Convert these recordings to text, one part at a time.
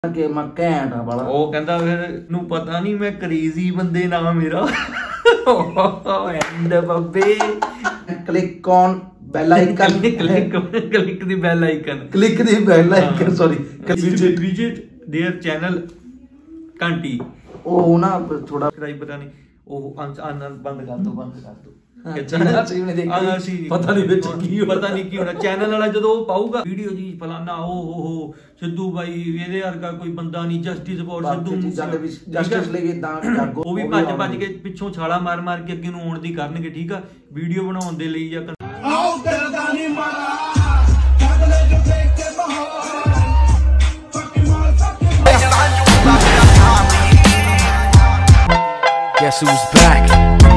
ਕਿ ਮੈਂ ਘੈਂਟ ਆ ਬੜਾ। ਉਹ ਕਹਿੰਦਾ ਫਿਰ ਨੂੰ ਪਤਾ ਨਹੀਂ ਮੈਂ ਕ੍ਰੇਜ਼ੀ ਬੰਦੇ ਨਾਮ ਮੇਰਾ ਐਂਡ ਬੱਬੇ click on bell icon click the bell icon sorry visit their channel ਘੰਟੀ ਉਹ ਨਾ ਥੋੜਾ ਪਤਾ ਨਹੀਂ ਉਹ ਬੰਦ ਕਰ ਦੋ ਪਤਾ ਨਹੀਂ ਕੀ ਹੋਣਾ ਚੈਨਲ ਵਾਲਾ ਜਦੋਂ ਪਾਊਗਾ ਵੀਡੀਓ ਜੀ ਫਲਾਨਾ ਉਹ ਸਿੱਧੂ ਬਾਈ ਇਹਦੇ ਵਰਗਾ ਕੋਈ ਬੰਦਾ ਨਹੀਂ ਜਸਟਿਸ ਫॉर ਸਿੱਧੂ ਜਸਟਿਸ ਲਈ ਇਦਾਂ ਉਹ ਵੀ ਭੱਜ ਕੇ ਪਿੱਛੋਂ ਛਾਲਾ ਮਾਰ ਕੇ ਅੱਗੇ ਨੂੰ ਆਉਣ ਦੀ ਕਰਨਗੇ ਠੀਕ ਆ ਵੀਡੀਓ ਬਣਾਉਣ ਦੇ ਲਈ ਜਾਂ Guess who's back?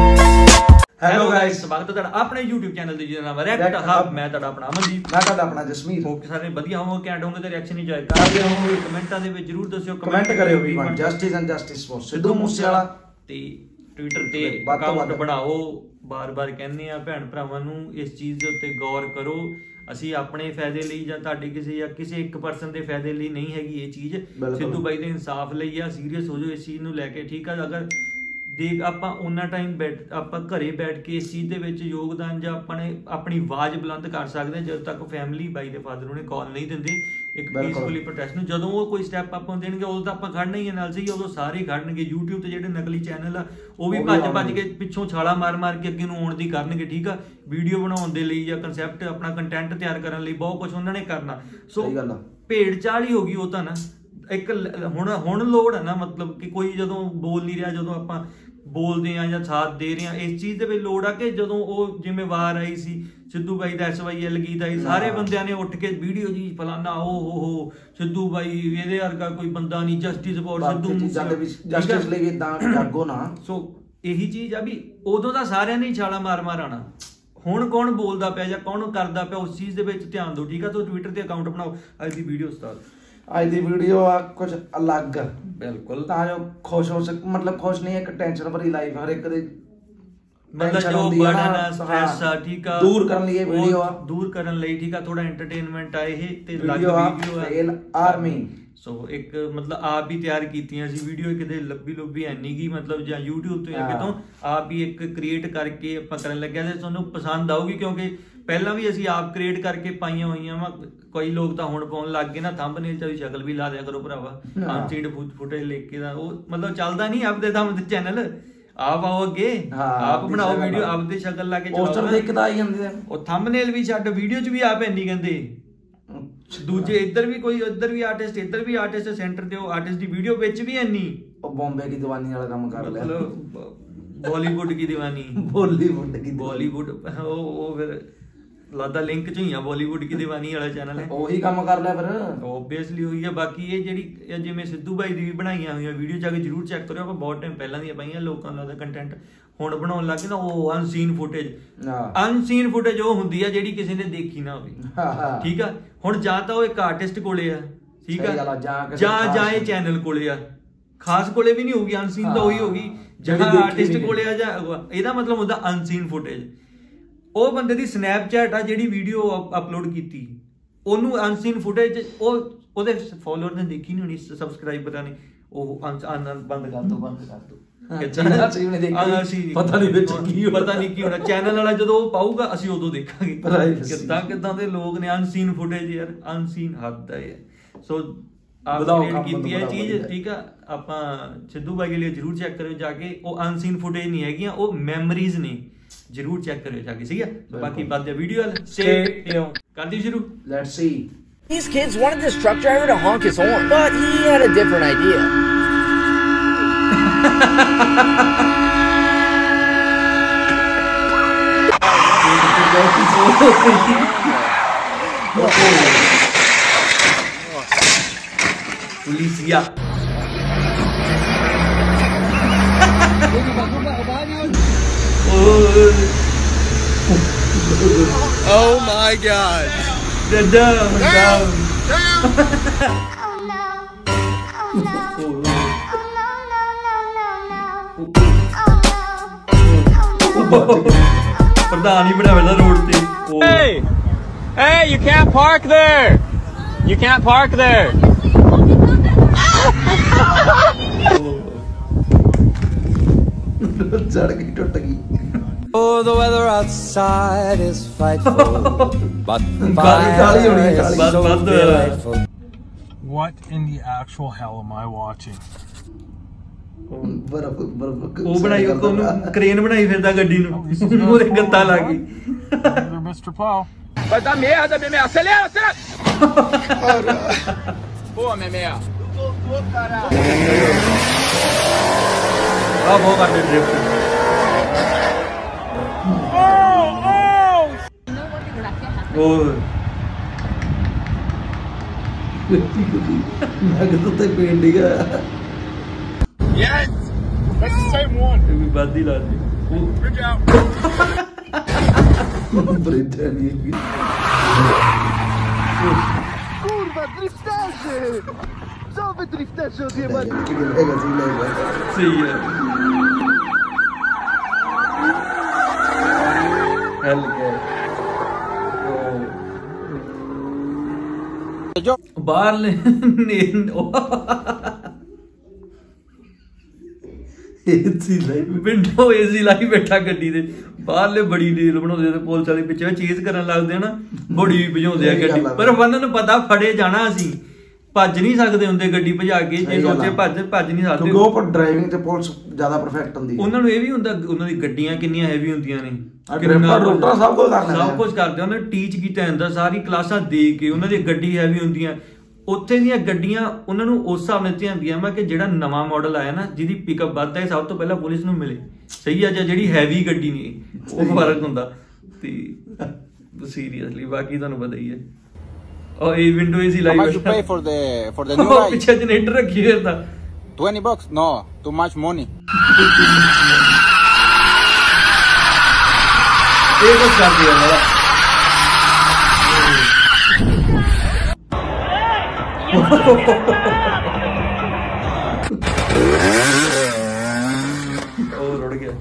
Hello guys ਸਵਾਗਤ ਹੈ ਤੁਹਾਡਾ ਆਪਣੇ YouTube ਚੈਨਲ ਤੇ ਜਿਹਦਾ ਨਾਮ ਹੈ ਰੈਕਟ ਹਬ। ਮੈਂ ਤੁਹਾਡਾ ਆਪਣਾ ਅਮਨਦੀਪ, ਮੈਂ ਤੁਹਾਡਾ ਆਪਣਾ ਜਸਮੀਰ। ਹੋਪ ਸਾਰੇ ਵਧੀਆ ਹੋਵੋਗੇ, ਘੈਂਟ ਹੋਵੋਗੇ ਤੇ ਰਿਐਕਸ਼ਨ ਇੰਜੋਏ ਕਰਦੇ ਹੋਵੋਗੇ। ਕਮੈਂਟਾਂ ਦੇ ਵਿੱਚ ਜਰੂਰ ਦੱਸਿਓ, ਕਮੈਂਟ ਕਰਿਓ ਵੀ justice and justice for Sidhu Moosewala ਤੇ ਟਵਿੱਟਰ ਤੇ ਅਕਾਊਂਟ ਬਣਾਓ। ਬਾਰ-ਬਾਰ ਕਹਿੰਦੇ ਆ ਭੈਣ ਭਰਾਵਾਂ ਨੂੰ ਇਸ ਚੀਜ਼ ਦੇ ਉੱਤੇ ਗੌਰ ਕਰੋ। ਅਸੀਂ ਆਪਣੇ ਫਾਇਦੇ ਲਈ ਜਾਂ ਤੁਹਾਡੇ ਕਿਸੇ ਇੱਕ ਪਰਸਨ ਦੇ ਫਾਇਦੇ ਲਈ ਨਹੀਂ ਹੈਗੀ ਇਹ ਚੀਜ਼। ਸਿੱਧੂ ਬਾਈ ਦੇ ਇਨਸਾਫ ਲਈ ਆ। ਸੀਰੀਅਸ ਹੋ ਜਾਓ ਇਸ ਚੀਜ਼ ਨੂੰ ਲੈ ਕੇ ਠੀਕ ਆ। ਅਗਰ ਦੇਖ ਆਪਾਂ ਉਹਨਾਂ ਟਾਈਮ ਆਪਾਂ ਘਰੇ ਬੈਠ ਕੇ ਇਸ ਚੀਜ਼ ਦੇ ਵਿੱਚ ਯੋਗਦਾਨ ਜਾਂ ਆਪਣੀ ਆਵਾਜ਼ ਬੁਲੰਦ ਕਰ ਸਕਦੇ ਹਾਂ ਜਦੋਂ ਤੱਕ ਫੈਮਿਲੀ ਬਾਈ ਦੇ ਫਾਦਰ ਉਹਨੇ ਕਾਲ ਨਹੀਂ ਦਿੰਦੇ ਇੱਕ ਪੀਸਫੁਲੀ ਪ੍ਰੋਟੈਸਟ ਨੂੰ। ਜਦੋਂ ਉਹ ਕੋਈ ਸਟੈਪ ਆਪਾਂ ਦੇਣਗੇ ਉਦੋਂ ਤਾਂ ਆਪਾਂ ਖੜਨਾ ਹੀ ਹੈ ਨਾਲ ਸਹੀ। ਉਦੋਂ ਸਾਰੇ ਖੜਨਗੇ। YouTube ਤੇ ਜਿਹੜੇ ਨਕਲੀ ਚੈਨਲ ਆ ਉਹ ਵੀ ਭੱਜ ਕੇ ਪਿੱਛੋਂ ਛਾਲਾ ਮਾਰ ਕੇ ਅੱਗੇ ਨੂੰ ਆਉਣ ਦੀ ਕਰਨਗੇ ਠੀਕ ਆ। ਵੀਡੀਓ ਬਣਾਉਣ ਦੇ ਲਈ ਜਾਂ ਕਨਸੈਪਟ ਆਪਣਾ ਕੰਟੈਂਟ ਤਿਆਰ ਕਰਨ ਲਈ ਬਹੁਤ ਕੁਝ ਉਹਨਾਂ ਨੇ ਕਰਨਾ। ਸੋ ਭੇਡ ਚਾਲ ਹੀ ਹੋ ਗਈ ਉਹ ਤਾਂ ਨਾ। ਇੱਕ ਹੁਣ ਲੋੜ ਹੈ ਨਾ ਮਤਲਬ ਕਿ ਕੋਈ ਜਦੋਂ ਬੋਲ ਨਹੀਂ ਰਿਹਾ, ਜਦੋਂ ਆਪਾਂ ਬੋਲਦੇ ਆ ਜਾਂ ਸਾਥ ਦੇ ਰਹੇ ਆ ਇਸ ਚੀਜ਼ ਦੇ ਵਿੱਚ ਲੋੜ ਆ ਕਿ ਜਦੋਂ ਉਹ ਜਿਵੇਂ ਵਾਰ ਆਈ ਸੀ ਸਿੱਧੂ ਬਾਈ ਦਾ SYL ਗੀਤ ਆਈ ਸਾਰੇ ਬੰਦਿਆਂ ਨੇ ਉੱਠ ਕੇ ਵੀਡੀਓ ਜੀ ਫਲਾਨਾ ਉਹ ਸਿੱਧੂ ਬਾਈ ਇਹਦੇ ਵਰਗਾ ਕੋਈ ਬੰਦਾ ਨਹੀਂ ਜਸਟਿਸ ਫॉर ਸਿੱਧੂ ਜਸਟਿਸ ਲਈ ਇਦਾਂ ਜਾਗੋ ਨਾ। ਸੋ ਇਹੀ ਚੀਜ਼ ਆ ਵੀ ਉਦੋਂ ਤਾਂ ਸਾਰਿਆਂ ਨੇ ਛਾਲਾ ਮਾਰ ਆਣਾ। ਹੁਣ ਕੌਣ ਬੋਲਦਾ ਪਿਆ ਜਾਂ ਕੌਣ ਕਰਦਾ ਪਿਆ ਉਸ ਚੀਜ਼ ਦੇ ਵਿੱਚ ਧਿਆਨ ਦਿਓ ਠੀਕ ਆ। ਤੋ ਟਵਿੱਟਰ ਤੇ ਅਕਾਊਂਟ ਬਣਾਓ। ਅੱਜ ਦੀ ਵੀਡੀਓ ਸਟਾਰਟ। ਅੱਜ ਦੀ ਵੀਡੀਓ ਆ ਕੁਝ ਅਲੱਗ ਬਿਲਕੁਲ ਤਾਂ ਜੋ ਖੁਸ਼ ਹੋ ਸਕ ਮਤਲਬ ਖੁਸ਼ ਨਹੀਂ ਇੱਕ ਟੈਨਸ਼ਨ ਭਰੀ ਲਾਈਫ ਹਰ ਇੱਕ ਦੀ ਮਤਲਬ ਜੋ ਬਰਡਨ ਆ ਸਟ੍ਰੈਸ ਆ ਠੀਕ ਆ ਦੂਰ ਕਰਨ ਲਈ ਇਹ ਵੀਡੀਓ ਆ। ਦੂਰ ਕਰਨ ਲਈ ਠੀਕ ਆ। ਥੋੜਾ ਐਂਟਰਟੇਨਮੈਂਟ ਆ ਇਹ ਤੇ ਲੱਗ ਵੀਡੀਓ ਆ ਫੇਲ ਆਰਮੀ। ਸੋ ਇੱਕ ਮਤਲਬ ਆਪ ਵੀ ਤਿਆਰ ਕੀਤੀਆਂ ਸੀ ਵੀਡੀਓ ਕਿਤੇ ਲੱਭੀ ਐਨੀ ਕੀ ਮਤਲਬ ਜਾਂ YouTube ਤੋਂ ਜਾਂ ਕਿਤੋਂ ਆਪ ਹੀ ਇੱਕ ਕ੍ਰੀਏਟ ਕਰਕੇ ਆਪਾਂ ਕਰਨ ਲੱਗਿਆ ਤੇ ਤੁਹਾਨੂੰ ਪਸੰਦ ਆਊਗੀ ਕਿਉਂਕਿ ਪਹਿਲਾਂ ਵੀ ਅਸੀਂ ਆਪ ਕ੍ਰੀਏਟ ਕਰਕੇ ਪਾਈਆਂ ਹੋਈਆਂ ਵਾ। ਕਈ ਲੋਕ ਤਾਂ ਹੁਣ ਪਾਉਣ ਲੱਗ ਗਏ ਨਾ ਥੰਬਨੇਲ ਚ ਵੀ ਸ਼ਕਲ ਵੀ ਲਾ ਦਿਆ ਕਰੋ ਭਰਾਵਾ। ਅਨਸੀਡ ਫੁਟੇਜ ਲੈ ਕੇ ਦਾ ਉਹ ਮਤਲਬ ਚੱਲਦਾ ਨਹੀਂ ਆਪਦੇ ਦਮ ਤੇ ਚੈਨਲ। ਆਪ ਆਓ ਅੱਗੇ ਆਪ ਬਣਾਓ ਵੀਡੀਓ ਆਪਦੇ ਸ਼ਕਲ ਲਾ ਕੇ ਪੋਸਟਰ ਦੇਖਦਾ ਆਈ ਜਾਂਦੇ ਆ। ਉਹ ਥੰਬਨੇਲ ਵੀ ਛੱਡ ਵੀਡੀਓ ਚ ਵੀ ਆਪ ਐਨੀ ਕਹਿੰਦੇ ਦੂਜੇ ਇੱਧਰ ਵੀ ਆਰਟਿਸਟ ਇੱਧਰ ਵੀ ਆਰਟਿਸਟ ਸੈਂਟਰ ਤੇ ਉਹ ਆਰਟਿਸਟ ਦੀ ਵੀਡੀਓ ਵਿੱਚ ਵੀ ਐਨੀ। ਉਹ ਬੰਬੇ ਦੀ ਦੀਵਾਨੀ ਵਾਲਾ ਕੰਮ ਕਰ ਲਿਆ ਬਾਲੀਵੁੱਡ ਕੀ ਦੀਵਾਨੀ ਬਾਲੀਵੁੱਡ ਉਹ ਫਿਰ ਲੱਗਦਾ ਲਿੰਕ ਚ ਹੀ ਆ ਬਾਲੀਵੁੱਡ ਕੀ ਦੀਵਾਨੀ ਵਾਲਾ ਚੈਨਲ ਹੈ ਉਹੀ ਕੰਮ ਕਰ ਲਿਆ ਫਿਰ ਓਬਵੀਅਸਲੀ ਹੋਈ ਆ। ਬਾਕੀ ਇਹ ਜਿਹੜੀ ਜਿਵੇਂ ਸਿੱਧੂ ਬਾਈ ਦੀ ਵੀ ਬਣਾਈਆਂ ਹੋਈਆਂ ਵੀਡੀਓ ਜਾ ਕੇ ਜਰੂਰ ਚੈੱਕ ਕਰਿਓ। ਆਪਾਂ ਬਹੁਤ ਟਾਈਮ ਪਹਿਲਾਂ ਦੀਆਂ ਪਾਈਆਂ ਲੋਕਾਂ ਦਾ ਕੰਟੈਂਟ ਹੁਣ ਬਣਾਉਣ ਲੱਗੇ ਨਾ ਉਹ ਅਨਸੀਨ ਫੁਟੇਜ ਉਹ ਹੁੰਦੀ ਆ ਜਿਹੜੀ ਕਿਸੇ ਨੇ ਦੇਖੀ ਨਾ ਹੋਵੇ ਠੀਕ ਆ। ਹੁਣ ਜਾਂ ਤਾਂ ਉਹ ਇੱਕ ਆਰਟਿਸਟ ਕੋਲੇ ਆ ਠੀਕ ਆ ਜਾਂ ਇਹ ਚੈਨਲ ਕੋਲੇ ਆ। ਖਾਸ ਕੋਲੇ ਵੀ ਨਹੀਂ ਹੋਊਗੀ ਅਨਸੀਨ ਤਾਂ ਉਹੀ ਹੋਗੀ ਜਿਹੜਾ ਆਰਟਿਸਟ ਕੋਲੇ ਆ ਜਾਂ ਇਹਦਾ ਮਤਲਬ ਹੁੰਦਾ ਅਨਸੀਨ ਫੁਟੇਜ। ਉਹ ਬੰਦੇ ਦੀ ਸਨੈਪਚੈਟ ਆ ਜਿਹੜੀ ਵੀਡੀਓ ਅਪਲੋਡ ਕੀਤੀ ਉਹਨੂੰ ਅਨਸੀਨ ਫੁਟੇਜ ਉਹਦੇ ਫੋਲੋਅਰ ਨੇ ਦੇਖੀ ਨਹੀਂ ਹੋਣੀ ਸਬਸਕ੍ਰਾਈਬ ਪਤਾ ਨਹੀਂ ਉਹ ਬੰਦ ਕਰ ਦੋ ਪਤਾ ਨਹੀਂ ਕੀ ਹੋਣਾ। ਚੈਨਲ ਵਾਲਾ ਜਦੋਂ ਉਹ ਪਾਊਗਾ ਅਸੀਂ ਉਦੋਂ ਦੇਖਾਂਗੇ ਕਿੱਦਾਂ ਦੇ ਲੋਕ ਨੇ ਅਨਸੀਨ ਫੁਟੇਜ ਯਾਰ ਅਨਸੀਨ ਹੱਦ ਹੈ ਯਾਰ। ਸੋ ਆਪ ਕੀਤੀ ਹੈ ਚੀਜ਼ ਠੀਕ ਆ। ਆਪਾਂ ਸਿੱਧੂ ਬਾਈ ਲਈ ਜਰੂਰ ਚੈੱਕ ਕਰਿਓ ਜਾ ਕੇ। ਉਹ ਅਨਸੀਨ ਫੁਟੇਜ ਨਹੀਂ ਹੈਗੀਆਂ ਉਹ ਮੈਮਰੀਜ਼ ਨੇ ਜਰੂਰ ਚੈੱਕ ਕਰਿਓ ਜਾ ਕੇ ਠੀਕ ਹੈ। ਬਾਕੀ ਬਾਅਦ ਦੀ ਵੀਡੀਓ ਕਰਦੀ ਸ਼ੁਰੂ। Let's see These kids wanted this truck driver to honk his horn, but he had a different idea. Polícia. Oh my God! They're dumb. Damn. Oh no. Oh no. Oh no, no. Oh no. ਪ੍ਰਧਾਨ ਹੀ ਬਣਾ ਵੇਲਾ road ਤੇ। Hey, you can't park there. You can't park there. outside is frightful, but the Kali honi hai, fire is Kali. so Bas- bas- delightful. What in the actual hell am I watching? ਬਰਫ ਉਹ ਬਣਾਈ ਉਹਨੂੰ crane ਬਣਾਈ ਫਿਰਦਾ ਗੱਡੀ ਨੂੰ ਉਹਦੇ ਗੱਤਾ ਲਾ ਕੇ Either Mr. Plow. ਆ ਬਹੁਤ ਕਰਦੇ ਡ੍ਰਿਫਟ ਉਹ ਮੈਂ ਕਿਹਾ ਤੇ ਪੇਂਡ ਗਿਆ Yes! That's the same one. ਇਹ ਵੀ ਬਾਦੀ ਲਾ ਦੇ Good job. ਬ੍ਰਿਜ ਨਹੀਂ Kurwa, drifterze! Co wy drifterze odjebali? ਹੈਗਾ ਸੀ ਲੈ ਸਹੀ ਹੈ ਹੱਲ ਗਿਆ ਬਾਹਰ ਨੇ ਏਸੀ ਲਾਈਵ ਵਿੰਡੋ ਏਸੀ ਲਾਈ ਬੈਠਾ ਗੱਡੀ ਦੇ ਬਾਹਰਲੇ ਬੜੀ ਰੀਲ ਬਣਾਉਂਦੇ ਤੇ ਪੁਲਿਸ ਵਾਲੇ ਪਿੱਛੇ ਚੇਜ਼ ਕਰਨ ਲੱਗਦੇ ਆ ਨਾ ਬੜੀ ਭਜਾਉਂਦੇ ਆ ਗੱਡੀ ਪਰ ਉਹਨਾਂ ਨੂੰ ਪਤਾ ਫੜੇ ਜਾਣਾ ਅਸੀਂ ਭੱਜ ਨਹੀਂ ਸਕਦੇ ਹੁੰਦੇ ਗੱਡੀ ਭਜਾ ਕੇ ਜੇ ਸੋਚੇ ਭੱਜ ਨਹੀਂ ਸਕਦੇ ਕਿਉਂਕਿ ਉਹ ਪਰ ਡਰਾਈਵਿੰਗ ਤੇ ਪੁਲਿਸ ਜ਼ਿਆਦਾ ਪਰਫੈਕਟ ਹੁੰਦੀ ਉਹਨਾਂ ਨੂੰ ਇਹ ਵੀ ਹੁੰਦਾ ਉਹਨਾਂ ਦੀ ਗੱਡੀਆਂ ਕਿੰਨੀਆਂ ਹੈਵੀ ਹੁੰਦੀਆਂ ਨੇ ਰੋਟਾ ਸਭ ਕੁਝ ਕਰਨਾ ਸਭ ਕੁਝ ਕਰਦੇ ਉਹਨਾਂ ਨੇ ਟੀਚ ਕੀਤਾ ਹੁੰਦਾ ਸਾਰੀ ਕਲਾਸਾਂ ਦੇ ਕੇ ਉਹਨਾਂ ਦੀ ਗੱਡੀ ਹੈਵੀ ਹੁੰਦੀਆਂ ਉੱਥੇ ਦੀਆਂ ਗੱਡੀਆਂ ਉਹਨਾਂ ਨੂੰ ਉਸ ਹਿਸਾਬ ਨਾਲ ਧਿਆਉਂਦੀਆਂ ਮੈਂ ਕਿ ਜਿਹੜਾ ਨਵਾਂ ਮਾਡਲ ਆਇਆ ਨਾ ਜਿਹਦੀ ਪਿਕਅਪ ਵੱਧ ਹੈ ਸਭ ਤੋਂ ਪਹਿਲਾਂ ਪੁਲਿਸ ਨੂੰ ਮਿਲੇ ਸਹੀ ਆ ਜਾਂ ਜਿਹੜੀ ਹੈਵੀ ਗੱਡੀ ਨੇ ਉਹ ਫਰਕ ਹੁੰਦਾ ਤੇ ਸੀਰੀਅਸਲੀ ਬਾਕੀ ਤੁਹਾਨੂੰ ਪਤਾ ਹੀ ਹੈ ਉਹ ਇਹ ਵਿੰਡੋ ਏਸੀ ਲਾਈ How much you pay for the new guy? ਪਿੱਛੇ ਜਨਰੇਟਰ ਰੱਖੀ ਫਿਰਦਾ $20? No, too much money. ਇਹ ਕੁਝ ਕਰਦੇ ਆ ਮੇਰਾ ਉਹ ਰੁੜ ਗਿਆ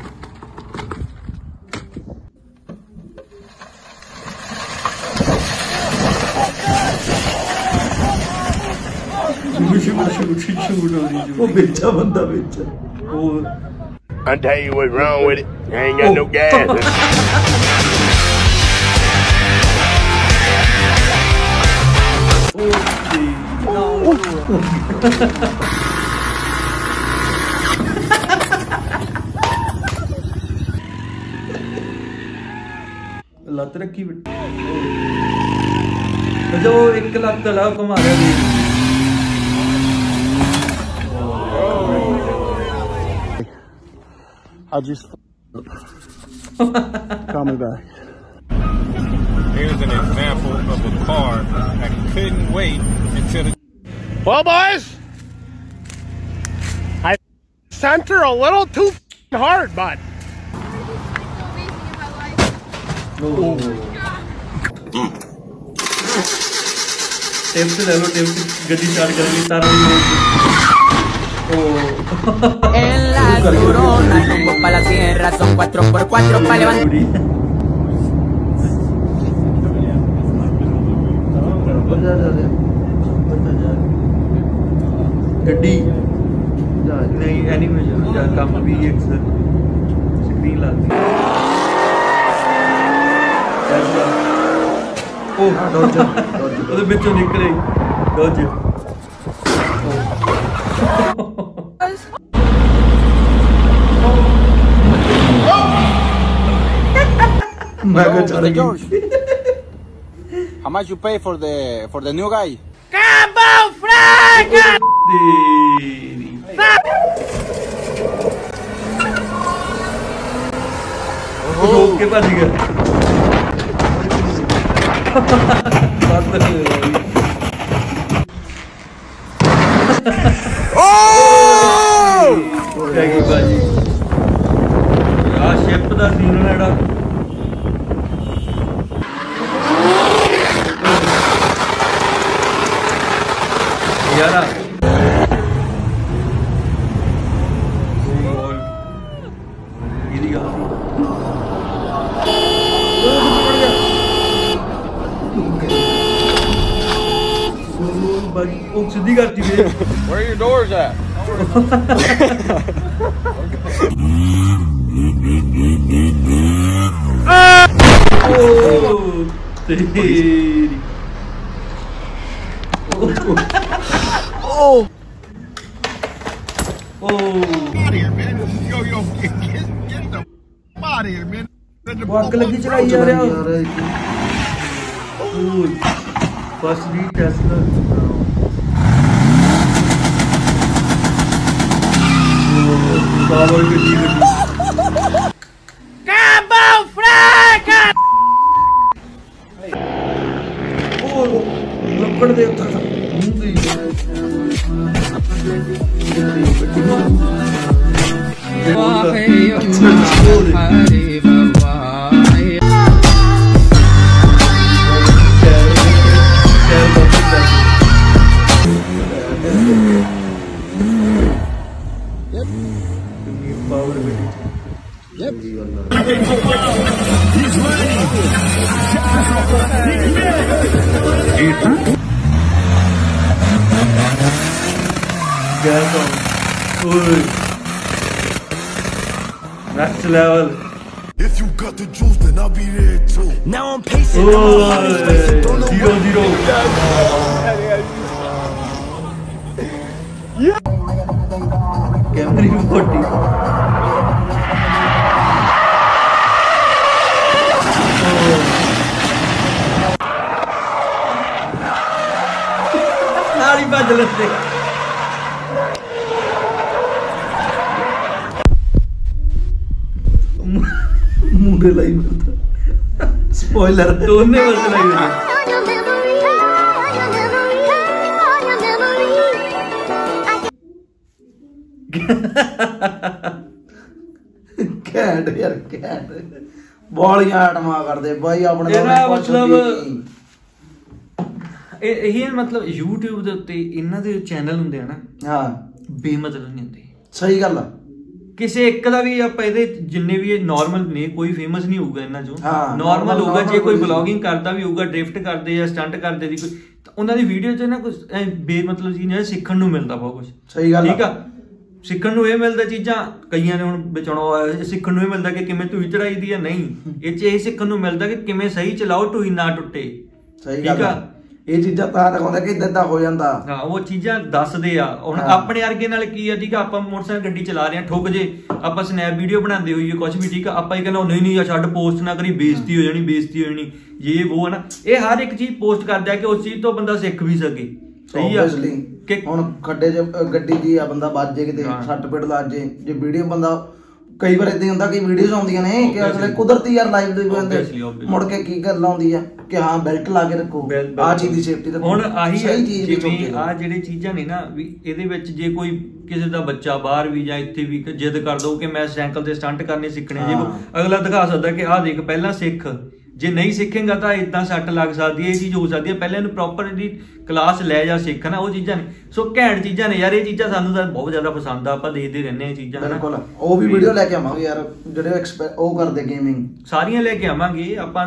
ਸ਼ੂਟ ਉਹ ਵੇਚਾ ਬੰਦਾ ਵੇਚਾ ਉਹ I tell you what's wrong with it. I ain't got no gas. ਲੱਤ ਰੱਖੀ ਬਿੱਟ ਜੋ 1 ਲੱਖ ਦਾ ਲਾ ਕਮਾ ਰਿਹਾ ਵੀ I just call me back. Here's an example of a car that couldn't wait until the... Well, boys, I sent her a little too hard, bud. Tips ਲੈ ਲੋ tips ਗੱਡੀ ਸਟਾਰਟ ਕਰਨ ਲਈ ਤਾਰਾਂ ਦੀ En la Corona, rumbo pa' la sierra, son 4x4 pa' levantar. ਗੱਡੀ ਨਹੀਂ animation ਜਾਂ ਕੰਮ ਵੀ ਇੱਕ ਸਕਰੀਨ ਲਾਤੀ ਉਹ ਡੋਜ ਉਹਦੇ ਵਿੱਚੋਂ ਨਿਕਲੇ dodge Mr. George, how much you pay for the new guy? ਤੇਰੀ ਉਹ ਰੋਕ ਕੇ ਭੱਜ ਗਿਆ ਕੀ ਬਾਜੀ ਆ ਸ਼ਿਪ ਦਾ ਸੀਨ ਜਿਹੜਾ ਯਾਰਾ ਇਹਦੀ ਗੱਲ ਉਹ ਸਿੱਧੀ ਕਰਤੀ ਵੇ Where are your doors at? ਅੱਗ ਲੱਗੀ ਚਲਾਈ ਜਾ ਰਿਹਾ ਫਸਟ ਵੀ ਟੈਸਲਾ ਪਾਵਰ ਗੱਡੀ Cabo Fraca! ਲੱਕੜ ਦੇ ਉੱਤੇ ਹੁੰਦੀ next level. If you got the juice, then I'll be there too. Now I'm pacing. Zero. Camry 40. Nari bajlate. ਮੁੰਡੇ ਲਈ ਬੰਦਾ ਸਪੋਇਲਰ ਦੋਨੇ ਵਰਸ ਲਈ ਹੋਈ ਘੈਂਟ ਯਾਰ ਘੈਂਟ ਬੋਲੀਆਂ ਆਟਮਾ ਕਰਦੇ ਬਾਈ ਆਪਣੇ ਇਹਦਾ ਮਤਲਬ ਇਹ ਮਤਲਬ YouTube ਦੇ ਉੱਤੇ ਇਹਨਾਂ ਦੇ ਚੈਨਲ ਹੁੰਦੇ ਆ ਨਾ ਹਾਂ ਬੇਮਤਲਬ ਨਹੀਂ ਹੁੰਦੇ ਸਹੀ ਗੱਲ ਆ ਕਿਸੇ ਇੱਕ ਦਾ ਵੀ ਆਪਾਂ ਇਹਦੇ ਜਿੰਨੇ ਵੀ ਇਹ ਨਾਰਮਲ ਨੇ ਕੋਈ ਫੇਮਸ ਨਹੀਂ ਹੋਊਗਾ ਇਹਨਾਂ ਚੋਂ ਹਾਂ ਨਾਰਮਲ ਹੋਊਗਾ ਜੇ ਕੋਈ ਵਲੌਗਿੰਗ ਕਰਦਾ ਵੀ ਹੋਊਗਾ ਡ੍ਰਿਫਟ ਕਰਦੇ ਜਾਂ ਸਟੰਟ ਕਰਦੇ ਦੀ ਕੋਈ ਤਾਂ ਉਹਨਾਂ ਦੀ ਵੀਡੀਓ 'ਚ ਨਾ ਕੁਝ ਬੇਮਤਲਬ ਚੀਜ਼ ਨਹੀਂ ਸਿੱਖਣ ਨੂੰ ਮਿਲਦਾ ਬਹੁਤ ਕੁਝ ਸਹੀ ਗੱਲ ਠੀਕ ਆ ਸਿੱਖਣ ਨੂੰ ਇਹ ਮਿਲਦਾ ਚੀਜ਼ਾਂ ਕਈਆਂ ਨੇ ਹੁਣ ਵਿਚਾਉਣਾ ਸਿੱਖਣ ਨੂੰ ਇਹ ਮਿਲਦਾ ਕਿ ਕਿਵੇਂ ਟੂਈ ਚੜਾਈ ਦੀ ਆ ਨਹੀਂ ਇਹ 'ਚ ਇਹ ਸਿੱਖਣ ਨੂੰ ਮਿਲਦਾ ਕਿ ਕਿਵੇਂ ਸਹੀ ਚਲਾਓ ਟੂਈ ਨਾ ਟੁੱਟੇ ਸਹੀ ਗੱਲ ਆ ਇਹ ਚੀਜ਼ਾਂ ਤਾਂ ਦਿਖਾਉਂਦਾ ਕਿ ਇਦਾਂ ਹੋ ਜਾਂਦਾ ਹਾਂ ਉਹ ਚੀਜ਼ਾਂ ਦੱਸਦੇ ਆ ਹੁਣ ਆਪਣੇ ਵਰਗੇ ਨਾਲ ਕੀ ਆ ਠੀਕ ਆ ਆਪਾਂ ਮੋਟਰਸਾਈਕਲ ਗੱਡੀ ਚਲਾ ਰਹੇ ਆ ਠੁੱਕ ਜੇ ਆਪਾਂ ਸਨੈਪ ਵੀਡੀਓ ਬਣਾਉਂਦੇ ਹੋਈਏ ਕੁਝ ਵੀ ਠੀਕ ਆ ਆਪਾਂ ਇਹ ਕਹਿੰਦਾ ਨਹੀਂ ਆ ਛੱਡ ਪੋਸਟ ਨਾ ਕਰੀ ਬੇਇੱਜ਼ਤੀ ਹੋ ਜਾਣੀ ਇਹ ਉਹ ਹੈ ਨਾ ਇਹ ਹਰ ਇੱਕ ਚੀਜ਼ ਪੋਸਟ ਕਰਦਾ ਕਿ ਉਸ ਚੀਜ਼ ਤੋਂ ਬੰਦਾ ਸਿੱਖ ਵੀ ਸਕੇ ਸਹੀ ਆ ਕਿ ਹੁਣ ਖੱਡੇ 'ਚ ਗੱਡੀ ਦੀ ਆ ਬੰਦਾ ਵੱਜ ਜੇ ਕਿਤੇ ਸੱਟ ਪਿੱਟ ਲੱਗ ਜੇ ਵੀਡੀਓ ਬੰਦਾ ਕਈ ਵਾਰ ਇਦਾਂ ਹੁੰਦਾ ਕਿ ਵੀਡੀਓਜ਼ ਆਉਂਦੀਆਂ ਨੇ ਕਿ ਅਸਲੇ ਕੁਦਰਤੀ ਯਾਰ ਲਾਈਵ ਦੇ ਬੰਦੇ ਮੁੜ ਕੇ ਕੀ ਗੱਲ ਆਉਂਦੀ ਆ ਕਿ ਹਾਂ ਬੈਲਟ ਲਾ ਕੇ ਰੱਖੋ ਆ ਚੀਜ਼ ਦੀ ਸੇਫਟੀ ਤੇ ਹੁਣ ਆਹੀ ਜਿਵੇਂ ਆ ਜਿਹੜੇ ਚੀਜ਼ਾਂ ਨੇ ਨਾ ਵੀ ਇਹਦੇ ਵਿੱਚ ਜੇ ਕੋਈ ਕਿਸੇ ਦਾ ਬੱਚਾ ਬਾਹਰ ਵੀ ਜਾਂ ਇੱਥੇ ਵੀ ਜਿੱਦ ਕਰ ਦੋ ਕਿ ਮੈਂ ਸਾਈਕਲ ਤੇ ਸਟੰਟ ਕਰਨੇ ਸਿੱਖਣੇ ਜੇ ਅਗਲਾ ਦਿਖਾ ਸਕਦਾ ਕਿ ਆਹ ਦੇਖ ਪਹਿਲਾਂ ਸਿੱਖ ਜੇ ਨਹੀਂ ਸਿੱਖੇਗਾ ਤਾਂ ਇਦਾਂ ਸੱਟ ਲੱਗ ਸਕਦੀ ਹੈ ਇਹ ਚੀਜ਼ ਹੋ ਸਕਦੀ ਹੈ ਪਹਿਲਾਂ ਇਹਨੂੰ ਪ੍ਰੋਪਰ ਇਹਦੀ ਕਲਾਸ ਲੈ ਜਾ ਸਿੱਖਣਾ ਉਹ ਚੀਜ਼ਾਂ ਨੇ ਸੋ ਘੈਂਟ ਚੀਜ਼ਾਂ ਨੇ ਯਾਰ ਇਹ ਚੀਜ਼ਾਂ ਸਾਨੂੰ ਤਾਂ ਬਹੁਤ ਜ਼ਿਆਦਾ ਪਸੰਦ ਆ ਆਪਾਂ ਦੇਖਦੇ ਰਹਿੰਦੇ ਆ ਚੀਜ਼ਾਂ ਬਿਲਕੁਲ ਉਹ ਵੀ ਵੀਡੀਓ ਲੈ ਕੇ ਆਵਾਂਗੇ ਯਾਰ ਜਿਹੜੇ ਉਹ ਕਰਦੇ ਗੇਮਿੰਗ ਸਾਰੀਆਂ ਲੈ ਕੇ ਆਵਾਂਗੇ ਆਪਾਂ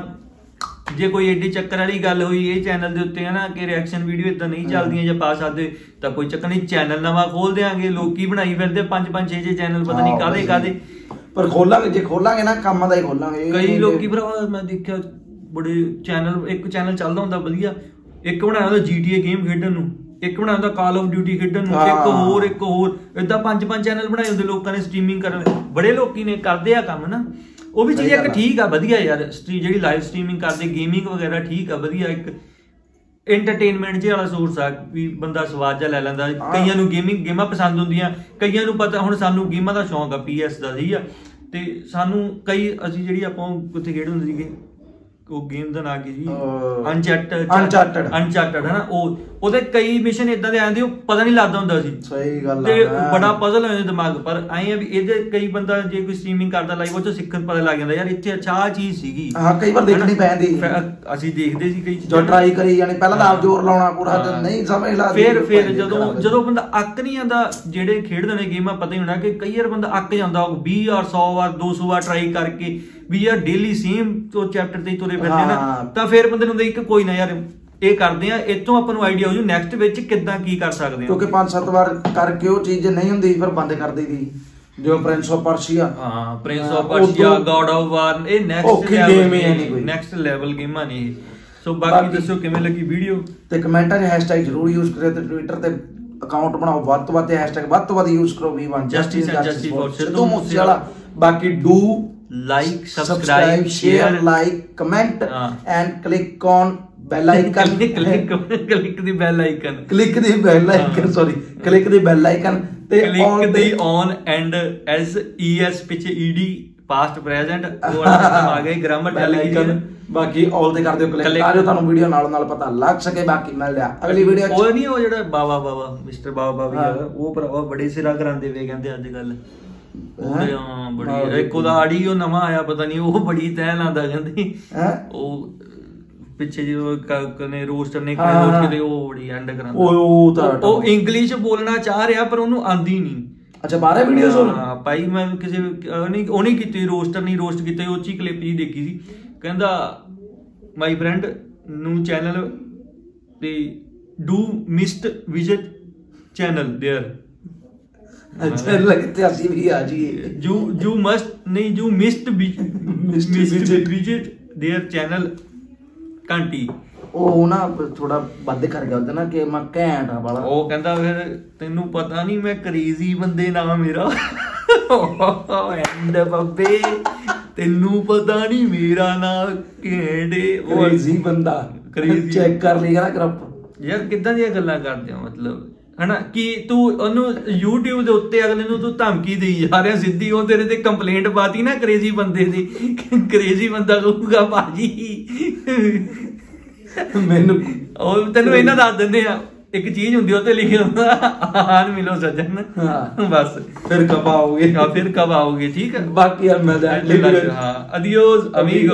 ਜੇ ਕੋਈ ਐਡੀ ਚੱਕਰ ਵਾਲੀ ਗੱਲ ਹੋਈ ਇਹ ਚੈਨਲ ਦੇ ਉੱਤੇ ਹੈ ਨਾ ਕਿ ਰਿਐਕਸ਼ਨ ਵੀਡੀਓ ਇਦਾਂ ਨਹੀਂ ਚੱਲਦੀਆਂ ਜਾਂ ਪਾ ਸਕਦੇ ਤਾਂ ਕੋਈ ਚੱਕਰ ਨਹੀਂ ਚੈਨਲ ਨਵਾਂ ਖੋਲ ਦਿਆਂਗੇ ਲੋਕੀ ਬਣਾਈ ਫਿਰਦੇ 5-5 6 ਚੈਨਲ ਪਤਾ ਨਹੀਂ ਕਾਦੇ ਪਰ ਖੋਲਾਂਗੇ ਜੇ ਖੋਲਾਂਗੇ ਨਾ ਕੰਮ ਦਾ ਹੀ ਖੋਲਾਂਗੇ ਕਈ ਲੋਕੀ ਭਰਾ ਮੈਂ ਦੇਖਿਆ ਬੜੇ ਚੈਨਲ ਇੱਕ ਚੈਨਲ ਚੱਲਦਾ ਹੁੰਦਾ ਵਧੀਆ ਇੱਕ ਬਣਾਇਆ ਹੁੰਦਾ GTA ਗੇਮ ਖੇਡਣ ਨੂੰ ਇੱਕ ਬਣਾਇਆ ਹੁੰਦਾ ਕਾਲ ਆਫ ਡਿਊਟੀ ਖੇਡਣ ਨੂੰ ਇੱਕ ਹੋਰ ਏਦਾਂ 5-5 ਚੈਨਲ ਬਣਾਏ ਹੁੰਦੇ ਲੋਕਾਂ ਨੇ ਸਟ੍ਰੀਮਿੰਗ ਕਰਨ ਬੜੇ ਲੋਕੀ ਨੇ ਕਰਦੇ ਆ ਕੰਮ ਨਾ ਉਹ ਵੀ ਚੀਜ਼ ਇੱਕ ਠੀਕ ਆ ਵਧੀਆ ਯਾਰ ਜਿਹੜੀ ਲਾਈਵ ਸਟ੍ਰੀਮਿੰਗ ਕਰਦੇ ਗੇਮਿੰਗ ਵਗੈਰਾ ਠੀਕ ਆ ਵਧੀਆ ਇੱਕ ਐਂਟਰਟੇਨਮੈਂਟ ਜਿਹਾ ਵਾਲਾ ਸੋਰਸ ਆ ਵੀ ਬੰਦਾ ਸਵਾਦ ਜਿਹਾ ਲੈ ਲੈਂਦਾ ਕਈਆਂ ਨੂੰ ਗੇਮਾਂ ਪਸੰਦ ਹੁੰਦੀਆਂ ਕਈਆਂ ਨੂੰ ਪਤਾ ਹੁਣ ਸਾਨੂੰ ਗੇਮਾਂ ਦਾ ਸ਼ੌਂਕ ਆ PS ਦਾ ਸਹੀ ਆ ਤੇ ਸਾਨੂੰ ਕਈ ਅਸੀਂ ਜਿਹੜੀ ਆਪਾਂ ਉੱਥੇ ਖੇਡ ਹੁੰਦੇ ਸੀਗੇ ਉਹ ਗੇਮ ਦਾ ਨਾਂ ਕੀ ਜੀ ਅਨਚਾਰਟਡ ਹਨਾ ਉਹਦੇ ਕਈ ਮਿਸ਼ਨ ਇਦਾਂ ਦੇ ਆਉਂਦੇ ਉਹ ਪਤਾ ਨਹੀਂ ਲੱਗਦਾ ਹੁੰਦਾ ਸੀ ਸਹੀ ਗੱਲ ਤੇ ਬੜਾ ਪਜ਼ਲ ਹੋ ਜਾਂਦਾ ਦਿਮਾਗ ਪਰ ਐਂ ਆ ਵੀ ਇਹਦੇ ਕਈ ਬੰਦਾ ਜੇ ਕੋਈ ਸਟ੍ਰੀਮਿੰਗ ਕਰਦਾ ਲਾਈਵ ਉਹ ਤੋਂ ਸਿੱਖਣ ਪਤਾ ਲੱਗ ਜਾਂਦਾ ਯਾਰ ਇੱਥੇ ਅੱਛਾ ਚੀਜ਼ ਸੀਗੀ ਹਾਂ ਕਈ ਵਾਰ ਦੇਖਣੀ ਪੈਂਦੀ ਅਸੀਂ ਦੇਖਦੇ ਸੀ ਕਈ ਜੋ ਟਰਾਈ ਕਰੀ ਜਾਨੀ ਪਹਿਲਾਂ ਤਾਂ ਆਪ ਜ਼ੋਰ ਲਾਉਣਾ ਪੂਰਾ ਨਹੀਂ ਸਮਝ ਲੱਗਦੀ ਫਿਰ ਜਦੋਂ ਬੰਦਾ ਅੱਕ ਨਹੀਂ ਆਂਦਾ ਜਿਹੜੇ ਖੇਡਦੇ ਨੇ ਗੇਮਾਂ ਪਤਾ ਹੀ ਹੋਣਾ ਕਿ ਕਈ ਵਾਰ ਬੰਦਾ ਅੱਕ ਜਾਂਦਾ 20 ਵਾਰ 100 ਵਾਰ 200 ਵਾਰ ਟਰਾਈ ਕਰਕੇ ਵੀ ਯਾਰ ਡੇਲੀ ਸੇਮ ਤੋਂ ਚੈਪਟਰ ਤੇ ਤੁਰੇ ਫਿਰਦੇ ਨਾ ਤਾਂ ਫਿਰ ਬੰਦੇ ਨੂੰ ਹੁੰਦਾ ਇੱਕ ਕੋਈ ਨਾ ਯਾਰ ਇਹ ਕਰਦੇ ਆ ਇਤੋਂ ਆਪਾਂ ਨੂੰ ਆਈਡੀਆ ਹੋ ਜੂ ਨੈਕਸਟ ਵਿੱਚ ਕਿੱਦਾਂ ਕੀ ਕਰ ਸਕਦੇ ਆ ਕਿਉਂਕਿ 5-7 ਵਾਰ ਕਰਕੇ ਉਹ ਚੀਜ਼ ਨਹੀਂ ਹੁੰਦੀ ਫਿਰ ਬੰਦ ਕਰ ਦਈਦੀ ਜਿਵੇਂ ਪ੍ਰਿੰਸ ਆਫ ਪਰਸ਼ੀਆ, ਹਾਂ Prince of Persia, God of War, ਇਹ ਨੈਕਸਟ ਲੈਵਲ, ਨੈਕਸਟ ਲੈਵਲ ਗੇਮਾਂ ਨੇ। ਸੋ ਬਾਕੀ ਦੱਸੋ ਕਿਵੇਂ ਲੱਗੀ ਵੀਡੀਓ, ਤੇ ਕਮੈਂਟਾਂ 'ਚ ਹੈਸ਼ਟੈਗ ਜ਼ਰੂਰ ਯੂਜ਼ ਕਰਿਓ, ਤੇ ਟਵਿੱਟਰ ਤੇ ਅਕਾਊਂਟ ਬਣਾਓ ਵੱਧ ਤੋਂ ਵੱਧ, ਤੇ ਹੈਸ਼ਟੈਗ ਵੱਧ ਤੋਂ ਵੱਧ ਯੂਜ਼ ਕਰੋ V1 justice for Sidhu Moosewala. ਬਾਕੀ do like, subscribe, share, like, comment and click on bell icon, click the bell icon, click the bell icon, sorry click the bell icon, ਤੇ click the on and s es ਪਿੱਛੇ ed past present ਉਹ system ਆ ਗਿਆ, grammar ਚੱਲ ਗਈ। ਬਾਕੀ ਆਲ ਤੇ ਕਰ ਦਿਓ ਕਲਿੱਕ, ਤਾਂ ਜੋ ਤੁਹਾਨੂੰ ਵੀਡੀਓ ਨਾਲ ਨਾਲ ਪਤਾ ਲੱਗ ਸਕੇ। ਬਾਕੀ ਮਿਲਦੇ ਆ ਅਗਲੀ ਵੀਡੀਓ। ਉਹ ਨਹੀਂ, ਉਹ ਜਿਹੜਾ ਬਾਬਾ ਮਿਸਟਰ ਬਾਬਾ ਵੀ ਆ, ਉਹ ਭਰਾਵਾ ਬੜੇ ਸਿਰਾ ਕਰਾਂਦੇ ਵੇ ਕਹਿੰਦੇ ਅੱਜ ਕੱਲ। ਹਾਂ ਬੜੀ, ਇੱਕ ਉਹਦਾ ਆੜੀ ਉਹ ਨਵਾਂ ਆਇਆ ਪਤਾ ਨਹੀਂ, ਉਹ ਬੜੀ ਤੈਅ ਲਾਂਦਾ ਕਹਿੰਦੇ। ਉਹ ਪਿੱਛੇ ਜੋ ਕਨੇ ਰੋਸਟਰ ਨੇ ਕਿਤੇ ਉਹ ਬੜੀ ਐਂਡ ਕਰਾਂਦਾ, ਉਹ ਇੰਗਲਿਸ਼ ਬੋਲਣਾ ਚਾਹ ਰਿਹਾ ਪਰ ਉਹਨੂੰ ਆਂਦੀ ਨਹੀਂ। ਅੱਛਾ 12 ਵੀਡੀਓਜ਼ ਹੋ ਹਾਂ ਭਾਈ, ਮੈਂ ਕਿਸੇ ਉਹਨੇ ਕੀਤੀ ਰੋਸਟਰ ਨਹੀਂ ਰੋਸਟ ਕੀਤਾ, ਉਹ 'ਚ ਹੀ ਕਲਿੱਪ ਜੀ ਦੇਖੀ ਸੀ। ਕਹਿੰਦਾ ਮਾਈ ਫਰੈਂਡ ਨੂੰ ਚੈਨਲ ਤੇ do missed visit channel there. ਅੱਛਾ ਲੱਗਦਾ ਅਸੀਂ ਵੀ ਆ ਜਾਈਏ। ਯੂ ਮਸਟ ਨਹੀਂ, you missed visit their channel ਕੰਟੀ। ਉਹ ਨਾ ਥੋੜਾ ਵੱਧ ਕਰ ਗਿਆ ਉਹਦਾ ਨਾ ਕਿ ਮੈਂ ਘੈਂਟ ਆ ਵਾਲਾ। ਉਹ ਕਹਿੰਦਾ ਫਿਰ ਤੈਨੂੰ ਪਤਾ ਨਹੀਂ ਮੈਂ ਕ੍ਰੇਜ਼ੀ ਬੰਦੇ ਨਾਮ ਮੇਰਾ ਐਂਡ ਬੱਬੇ, ਤੈਨੂੰ ਪਤਾ ਨਹੀਂ ਮੇਰਾ ਨਾਮ ਘੈਂਟੇ ਕ੍ਰੇਜ਼ੀ ਬੰਦਾ। ਕ੍ਰੇਜ਼ੀ ਚੈੱਕ ਕਰ ਲਈ ਨਾ ਗਰੁੱਪ। ਯਾਰ ਕਿੱਦਾਂ ਦੀਆਂ ਗੱਲਾਂ ਕਰਦੇ ਹੋ ਮਤਲਬ, ਹਨਾ ਕਿ ਤੂੰ ਉਹਨੂੰ YouTube ਦੇ ਉੱਤੇ ਅਗਲੇ ਨੂੰ ਤੂੰ ਧਮਕੀ ਦੇਈ ਜਾ ਰਿਹਾ ਸਿੱਧੀ, ਉਹ ਤੇਰੇ ਤੇ ਕੰਪਲੇਂਟ ਪਾਤੀ ਨਾ ਕ੍ਰੇਜ਼ੀ ਬੰਦੇ ਦੀ, ਕ੍ਰੇਜ਼ੀ ਬੰਦਾ ਕਹੂਗਾ ਭਾਜੀ ਮੈਨੂੰ। ਉਹ ਤੈਨੂੰ ਇਹਨਾਂ ਦੱਸ ਦਿੰਦੇ ਆ, ਇੱਕ ਚੀਜ਼ ਹੁੰਦੀ ਉਹ ਤੇ ਲਿਖਿਆ ਹੁੰਦਾ ਆਨ ਮਿਲੋ ਸੱਜਣ, ਬਸ ਫਿਰ ਕਬ ਆਓਗੇ, ਫਿਰ ਕਬ ਆਓਗੇ। ਠੀਕ ਹੈ, ਬਾਕੀ ਯਾਰ ਮਿਲਦਾ। ਹਾਂ ਅਡੀਓਸ ਅਮੀਗੋ।